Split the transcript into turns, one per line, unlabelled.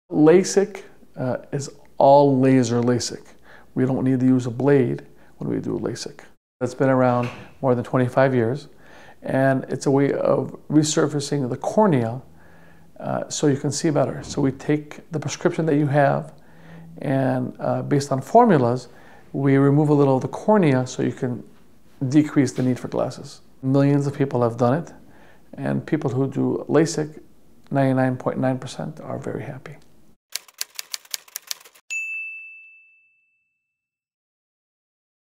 LASIK is all laser LASIK. We don't need to use a blade when we do LASIK. It's been around more than 25 years, and it's a way of resurfacing the cornea so you can see better. So we take the prescription that you have, and based on formulas, we remove a little of the cornea so you can decrease the need for glasses. Millions of people have done it, and people who do LASIK, 99.9% are very happy.